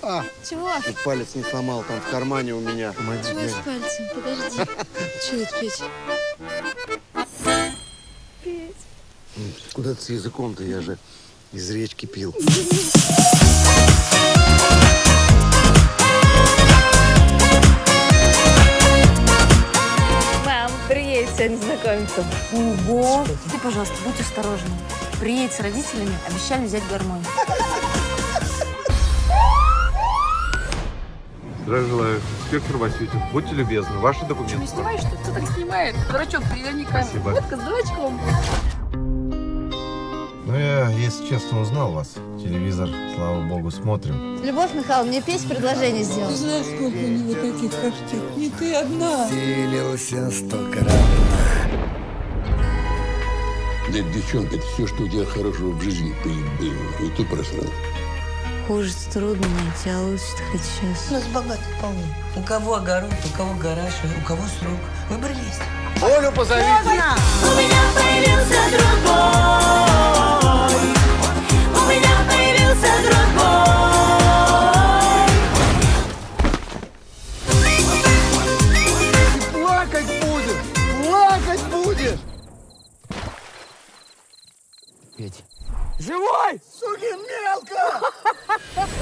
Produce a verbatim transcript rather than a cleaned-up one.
А, Чего? чуть палец не сломал, там в кармане у меня. Помоги, Чего с пальцем? Подожди. Чего это, Петь? Петь. Куда ты с языком-то? Я же из речки пил. Мам, приедь сегодня знакомиться. Ого! Ты, пожалуйста, будь осторожна. Приедь с родителями, обещали взять гармонь. Здравия желаю. Инспектор Васютин. Будьте любезны, ваши документы. Не снимаешь, что? Кто так снимает? Дурачок, переверни камеру. Спасибо. Фотка с дурачком. Ну, я, если честно, узнал вас. Телевизор, слава богу, смотрим. Любовь Михайловна, мне Петь предложение сделал. Ты знаешь, сколько у него таких картин? Не ты одна. Силился столько раз. Да, девчонка, это все, что у тебя хорошего в жизни было, и ты просрал. Хуже трудно найти, а лучше хоть сейчас. У нас богатых полно. У кого огород, у кого гараж, у кого срок. Выбор есть. Олю позови. У меня появился другой. У меня появился другой. Ты плакать будешь! Плакать будешь! Петь. Живой! Суки, мелко!